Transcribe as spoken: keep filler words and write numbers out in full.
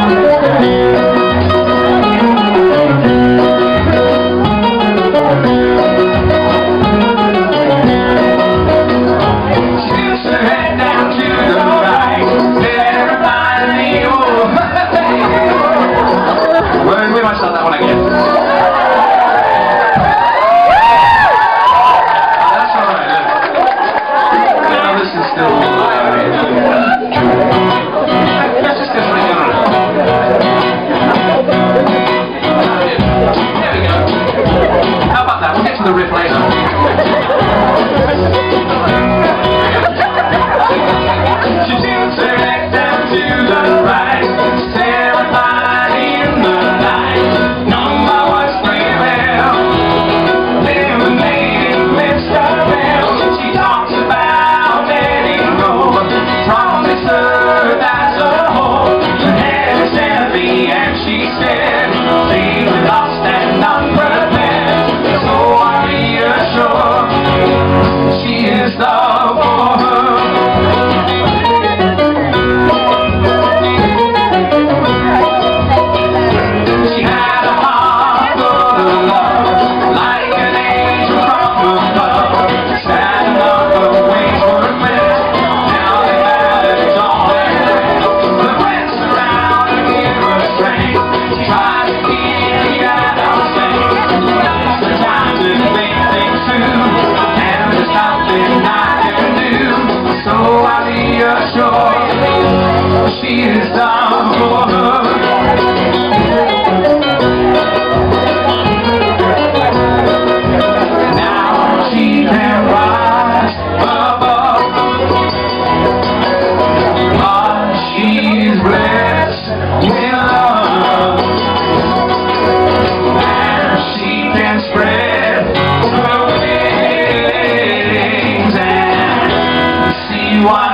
The riff later. She tilts her neck down to the right, terrified in the night. None by what's prevailed, eliminating missed around. She talks about letting go, promise her that's a whole. Her head is heavy and she said, feeling lost and unprepared. She is love for her. She had a heart full of love, like an angel from above. Standing up, the wings were blessed. Now they mattered all their left. The breath around her give her strength. She tries to keep the out safe. Sometimes it makes things through. There's nothing I can do, so I reassure she is done for her. Now she can rise above, but she's blessed with love, and she can spread her wings. Why